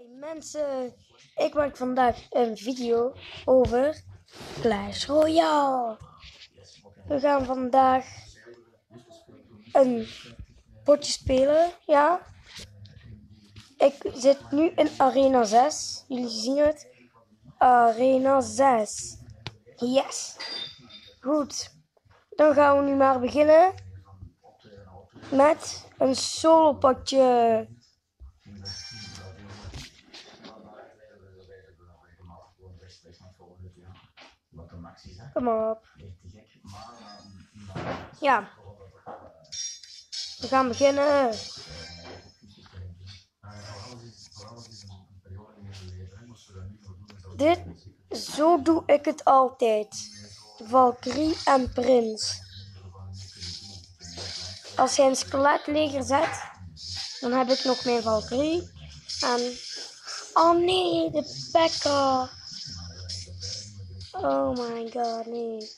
Hey mensen, ik maak vandaag een video over Clash Royale. We gaan vandaag een potje spelen, ja. Ik zit nu in Arena 6, jullie zien het. Arena 6. Yes. Goed, dan gaan we nu maar beginnen met een solo potje. Kom op. Ja. We gaan beginnen. Zo doe ik het altijd. Valkyrie en Prins. Als hij een skeletleger zet, dan heb ik nog mijn Valkyrie. En... oh nee, de P.E.K.K.A. Oh my god, nee.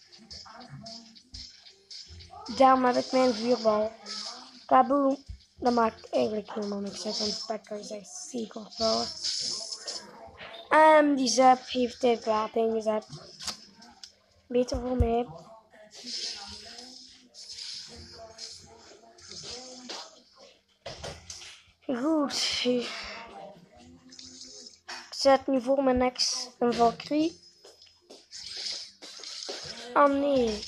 Daarom heb ik mijn vuurbal. Kaboom. Dat maakt eigenlijk helemaal niks uit, want P.E.K.K.A. is echt ziek of wel. En die Zap heeft dit water ingezet. Beter voor mij. Goed. Ik zet nu voor mijn next een Valkyrie. Oh nee.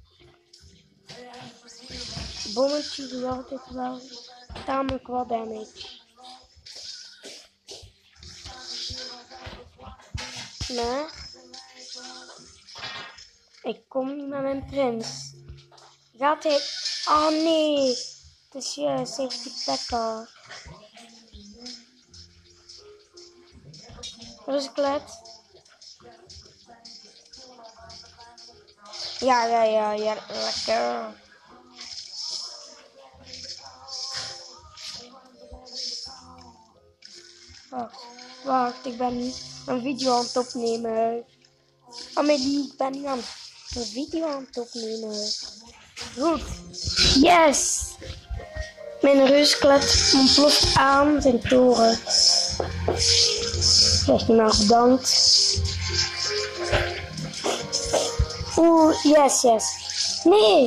Bommetje doet altijd wel tamelijk wat damage. Maar ik kom niet met mijn Prins. Gaat hij... oh nee. Het is juist, heeft die P.E.K.K.A. Wat is het klet? Ja, lekker. Wacht, ik ben nu een video aan het opnemen. Amelie, ik ben nu een video aan het opnemen. Goed. Yes! Mijn reusklet ontploft aan zijn toren. Zeg je maar bedankt. Oeh, yes. Nee!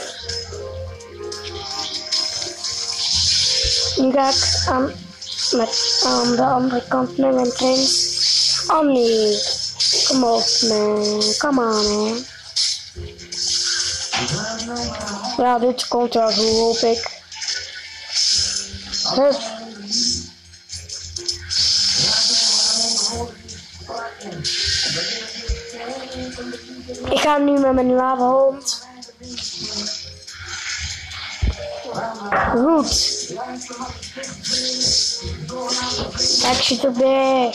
Nu ga ik aan de andere kant met mijn Prins. Oh nee. Kom op, man. Come on, man. Ja, dit komt wel goed, hoop ik. Hup. Ik ga nu met mijn lavahond. Goed. Exit erbij.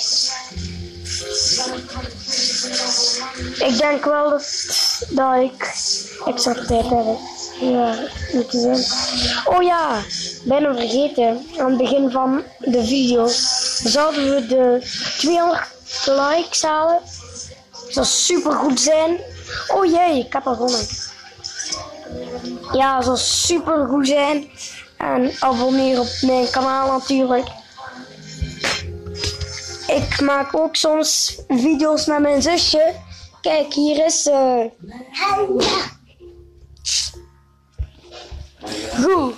Ik denk wel dat ik extra tijd heb. Ja, moet je zijn. Oh ja, bijna vergeten. Aan het begin van de video zouden we de 200 likes halen. Dat zou super goed zijn. Oh jee, ik heb al gewonnen. Ja, dat zou super goed zijn. En abonneer op mijn kanaal natuurlijk. Ik maak ook soms video's met mijn zusje. Kijk, hier is ze. Goed.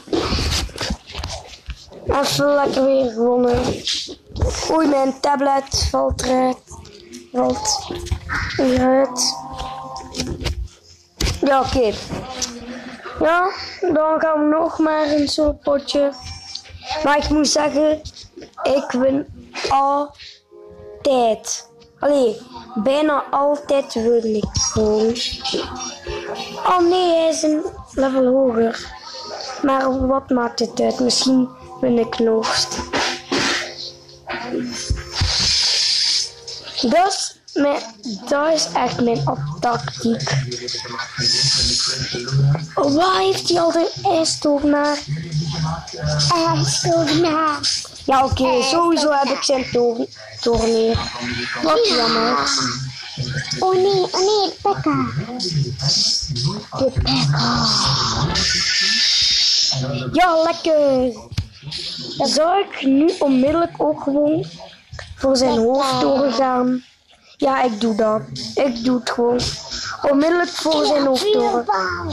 Even lekker weer gewonnen. Oei, mijn tablet valt eruit. Valt eruit. Ja, oké. Ja, dan gaan we nog maar een zo'n potje. Maar ik moet zeggen, ik win altijd. Allee, bijna altijd win ik gewoon. Oh nee, hij is een level hoger. Maar wat maakt het uit? Misschien win ik nog. Dat is echt mijn tactiek. Waar heeft hij al de ijstovenaar? IJstovenaar. Ja, oké, sowieso heb ik zijn toren hier. Wat jammer. Oh nee, de P.E.K.K.A. De P.E.K.K.A. Ja, lekker. Zou ik nu onmiddellijk ook gewoon voor zijn hoofd doorgaan. Ja, ik doe dat. Ik doe het gewoon. Onmiddellijk voor zijn hoofd door.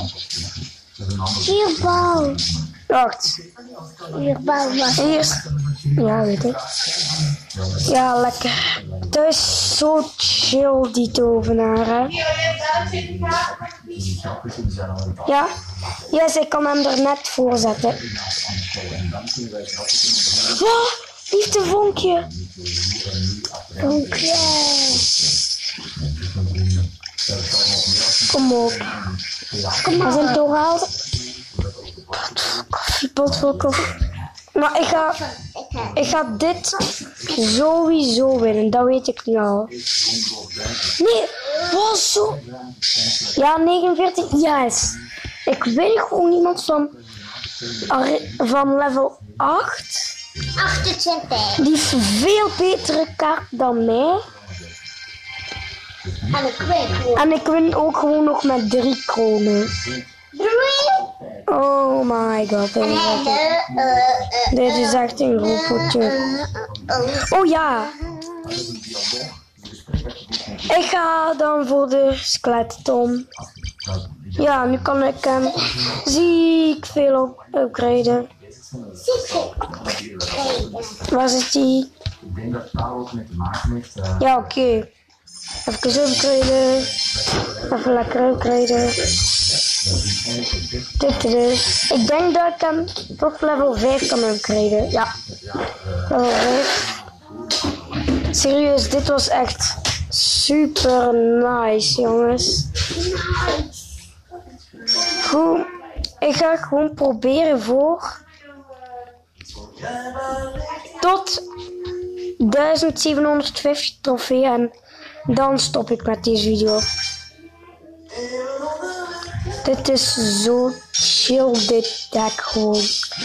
Vuurbal. Wacht. Vuurbal was Eerst. Ja, weet ik. Ja, lekker. Dat is zo chill, die tovenaar, hè. Ja. Yes, ik kan hem er net voor zetten. Oh, liefdevonkje. vonkje. Kom op. Kom maar, zijn doorhalen. Koffiepot voor koffie. Maar ik ga dit sowieso winnen, dat weet ik nu al. Nee, was zo. Ja, 49, yes. Ik win gewoon iemand van level 8. 28. Die heeft een veel betere kaart dan mij. En ik weet gewoon. En ik win ook gewoon nog met 3 kronen. 3. Oh my god. Dit is echt een robotje. Oh ja. Ik ga dan voor de skeleton. Ja, nu kan ik hem ziek veel upgraden. Waar zit die? Ik denk dat het daar ook mee te maken heeft. Ja, oké. Even upgraden. Even lekker upgraden. Ik denk dat ik hem tot level 5 kan upgraden. Ja. Level 5. Serieus, dit was echt super nice, jongens. Goed. Ik ga gewoon proberen voor tot 1750 trofee en dan stop ik met deze video. Dit is zo chill, dit deck gewoon.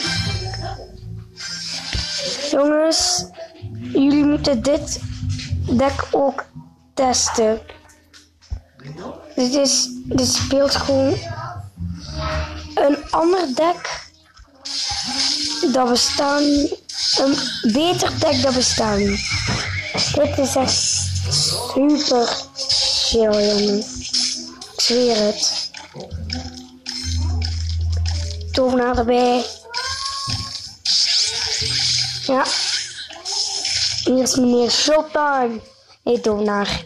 Jongens, jullie moeten dit deck ook testen. Dit speelt gewoon een ander deck dat bestaat niet. Een beter deck dat bestaat niet. Dit is echt super chill, jongens. Ik zweer het. Tovenaar erbij. Ja. Hier is meneer Showtime. Nee, tovenaar.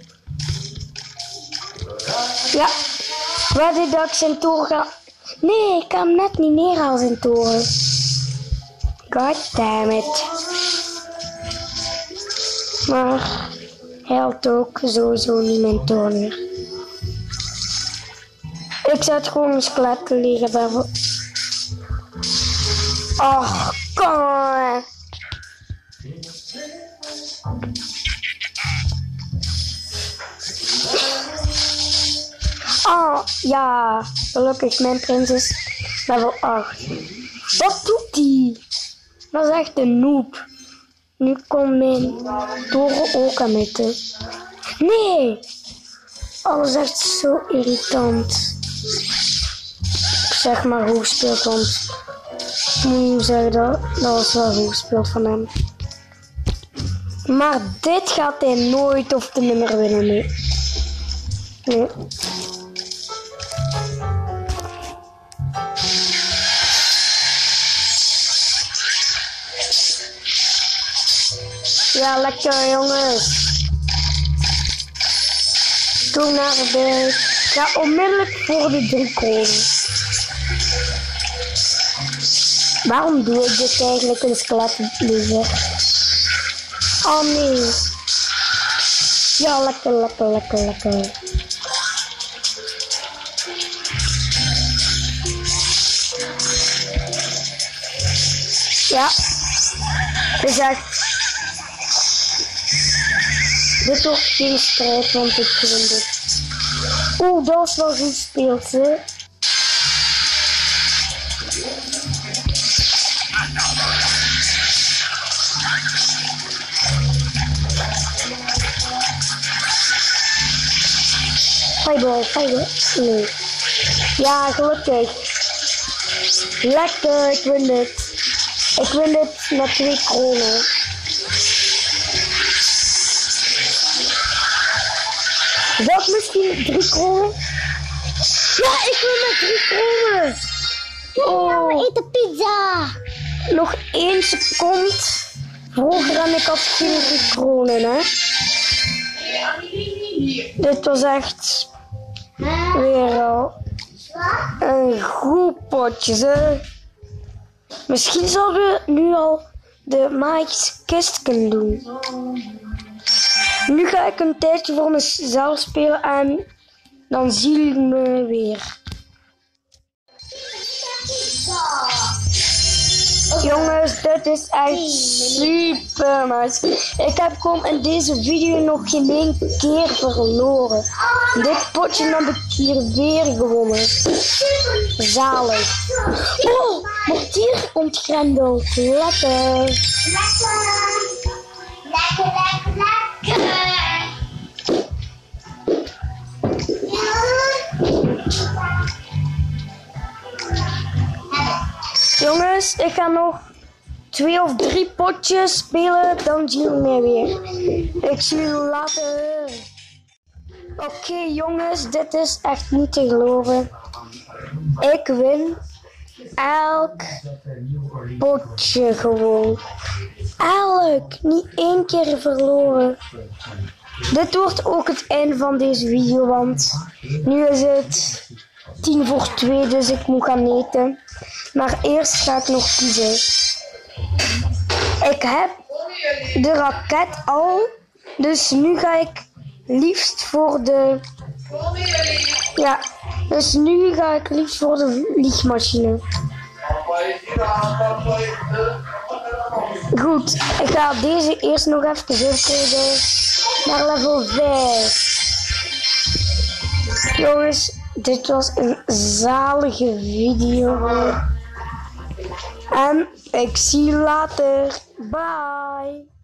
Ja. Waar dit dat ik zijn toren ga... Nee, ik kan hem net niet neerhalen zijn toren. God damn it. Maar hij had ook sowieso niet mijn toren meer. Ik zet gewoon een skelet liggen daarvoor. Oh, kom maar. Oh, ja. Gelukkig, mijn prins is level 8. Wat doet die? Dat is echt een noob. Nu komt mijn toren ook aan meten. Nee! Oh, dat is echt zo irritant. Ik zeg maar hoe speelt, want ik moet zeggen dat was wel hoe speelt van hem. Maar dit gaat hij nooit of de nummer winnen, nee. Nee. Ja, lekker jongens. Kom naar de... Ga onmiddellijk voor de 3 kronen. Waarom doe ik dit eigenlijk een skelet liggen? Oh nee. Ja, lekker, lekker, lekker, lekker. Ja. Het is echt... Dit wordt geen strijd, want ik vind dit. Oeh, dat was wel goed speelt, hè. Fireball, fireball. Nee. Ja, gelukkig. Lekker, ik win dit. Ik win dit met 2 kronen. Zou ik misschien 3 kronen? Ja, ik wil met 3 kronen. We eten pizza. Nog 1 seconde. Vroeger en ik had geen 3 kronen, hè. Dit was echt weer al een goed potje, hè. Misschien zouden we nu al de magische kist kunnen doen. Nu ga ik een tijdje voor mezelf spelen en dan zien jullie me weer. Jongens, dit is echt super nice. Ik heb gewoon in deze video nog geen één keer verloren. Dit potje heb ik hier weer gewonnen. Zalig. Oh, mortier ontgrendeld. Lekker. Lekker. Jongens, ik ga nog 2 of 3 potjes spelen, dan zien we mij weer. Ik zie jullie later. Oké, jongens, dit is echt niet te geloven. Ik win elk potje gewoon. Elk, niet 1 keer verloren. Dit wordt ook het einde van deze video, want nu is het 1:50, dus ik moet gaan eten. Maar eerst ga ik nog kiezen. Ik heb de raket al, dus nu ga ik liefst voor de... Ja, dus nu ga ik liefst voor de vliegmachine. Goed, ik ga deze eerst nog even upgraden naar level 5. Jongens, dit was een zalige video. En ik zie je later. Bye.